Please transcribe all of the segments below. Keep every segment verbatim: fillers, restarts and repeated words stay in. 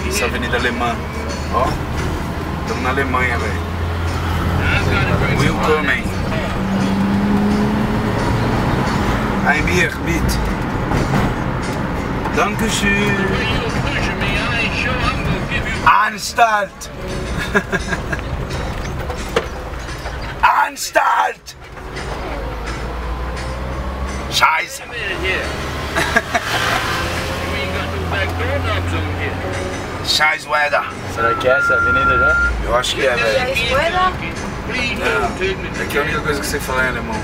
essa avenida alemã. Ó, estamos na Alemanha, velho. Willkommen. Ein Bier, bitte. Dankeschön. Anstalt. Anstalt. Scheiße. Scheiß weather. Será que é essa avenida já? Eu acho que é, velho. Scheiß weather? Não, é que é a única coisa que você fala em alemão.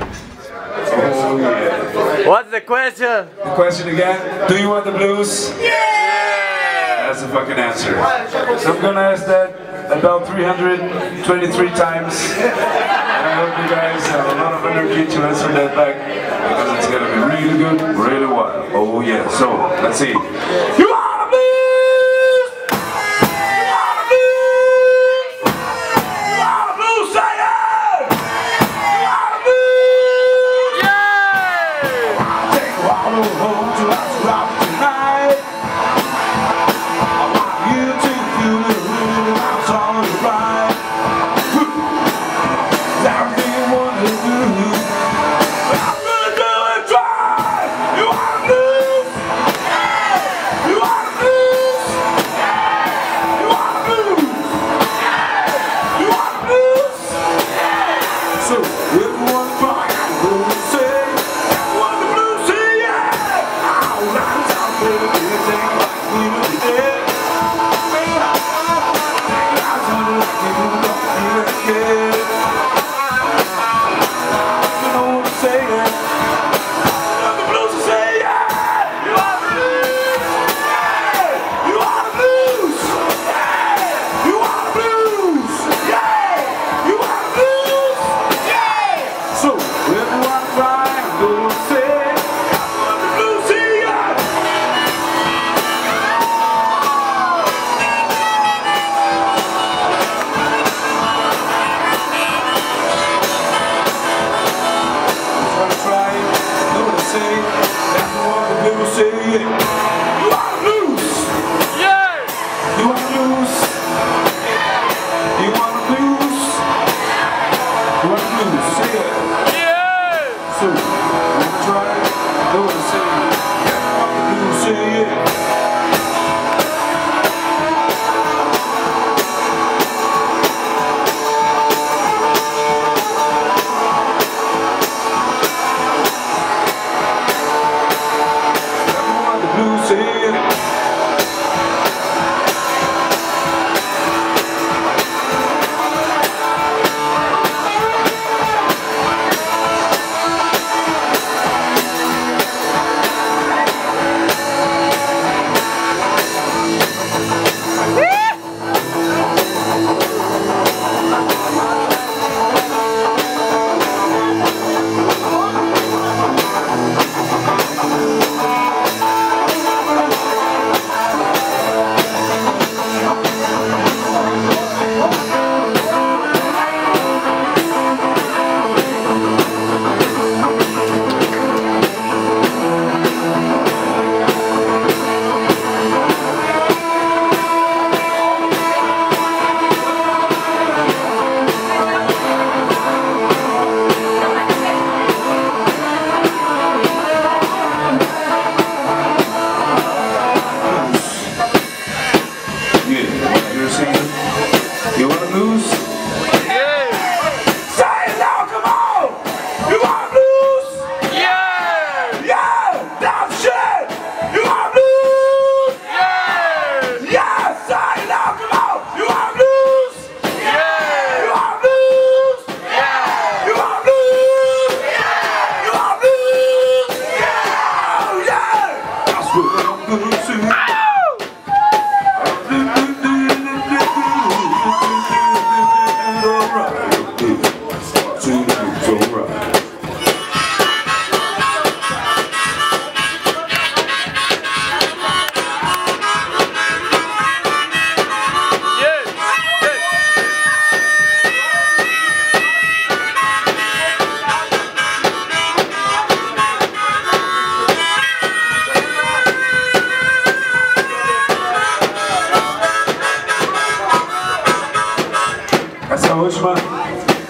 What's the question? The question again, do you want the blues? Yeah! That's the fucking answer. So I'm gonna ask that about three hundred twenty-three times. And I hope you guys have a lot of energy to answer that back. Because it's gonna be really good, really wild. Oh yeah, so let's see. You wanna blues? You wanna blues? You wanna blues, say it! You wanna blues? Yeah! I'll take a walk home to us rock tonight. I want you to feel the rhythm that's on the right. That's what you wanna do. I'm gonna do it try. You wanna blues? You wanna blues? You wanna blues? You wanna blues? So if you wanna try, I'm gonna say, I want the blues, say yeah. All right, I'm gonna do it like we do it.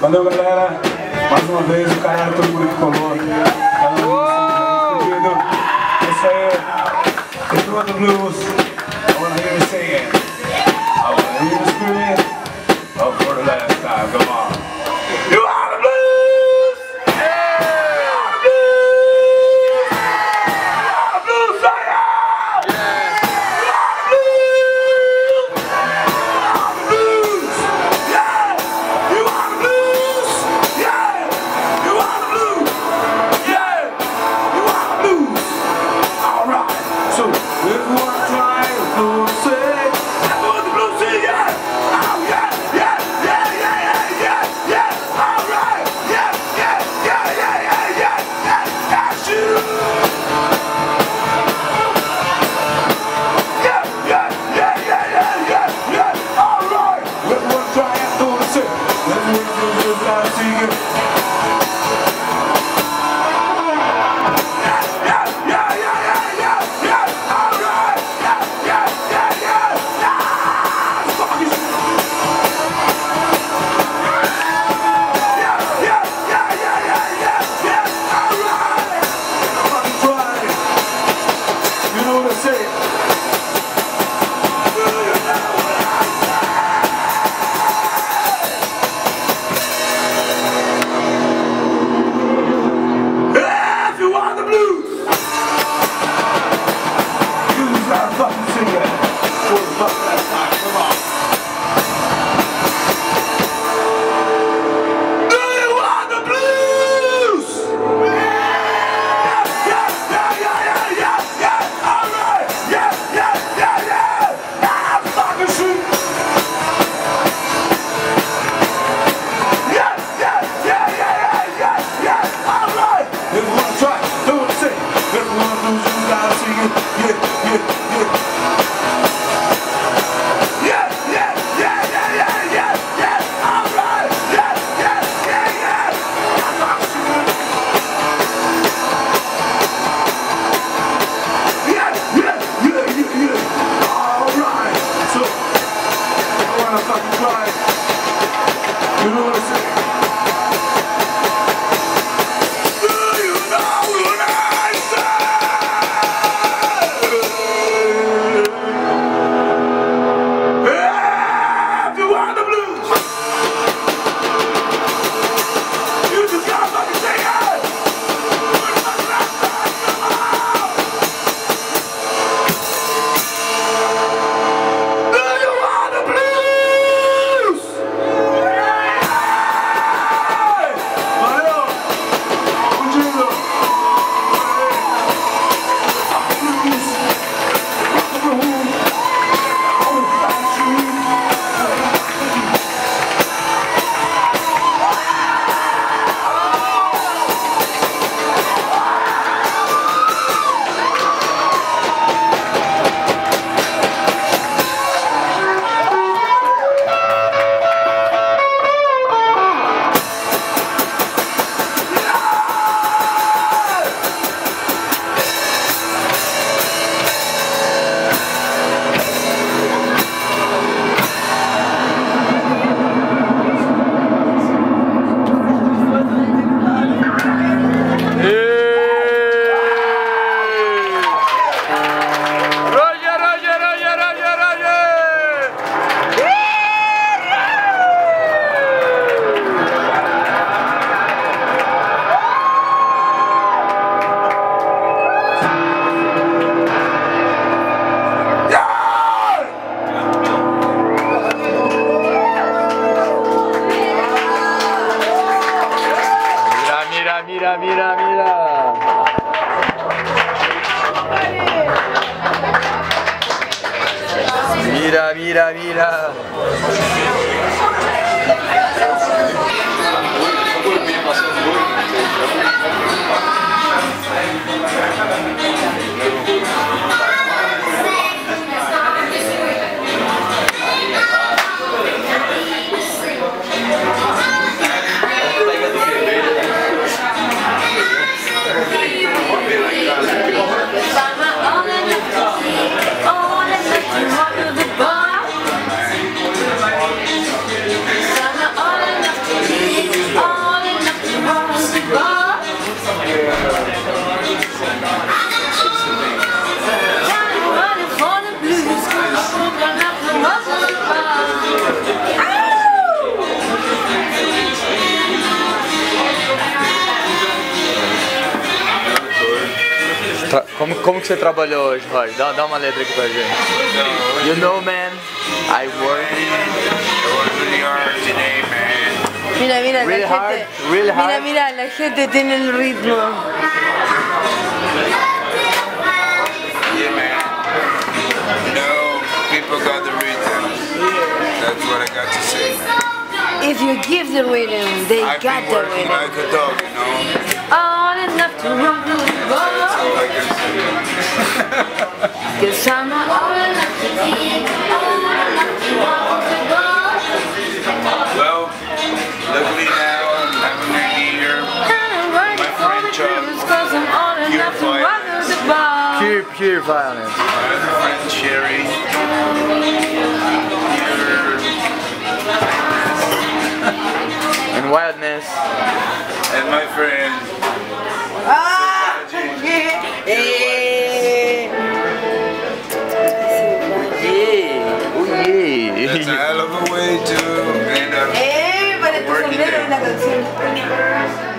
Valeu, galera. Mais uma vez, o caralho, todo mundo que colou. Cada um de vocês, isso aí. It's Wannablues. I wanna hear you sing it. I wanna hear you scream it. Oh, for the last time, come on. You are the blues! Yeah! You are the blues! You are the blues, fire! Yeah! You are the blues! You are the blues! Yeah! You are the blues! Yeah! You are the blues! Yeah! You are the blues! Alright, so if you wanna try the blues, say, that's what the blues say, yeah! Oh, yeah! Yeah! Yeah! Yeah! Yeah! Yeah! Yeah! Alright! Yeah! Yeah! Yeah! Yeah! Yeah! Yeah! Yeah! That's you! Yeah! Yeah! Yeah! Yeah! Yeah! Yeah! Yeah! Alright! If you wanna try the blues, say, that's what the blues say, I see you! Mira, mira, mira. Mira, mira, mira. Oh, Como, como que você trabalhou hoje, Roy? Dá, dá uma letra aqui pra gente. You know, man, I work. I work really hard today, man. Mira, mira, Really la hard, gente. really hard. Mira, mira, la gente tiene el ritmo. Yeah, man. You know, people got the rhythm. That's what I got to say. If you give the rhythm, they I've got been the working rhythm. like a dog, you know. All enough to run through the That's world. all I can say. Cause I'm not all enough to be, all enough to walk the world. Well, luckily now I'm having a year. My friend Chuck, Cause I'm all enough to walk the world. Pure, pure violence. my other friend Sherry, And wildness. and my friend Ah! Sevalli. Yeah. Eh. Yeah. Oh yeah. That's a hell of a way to end up Eh, para tu working sombrero there. en la canción.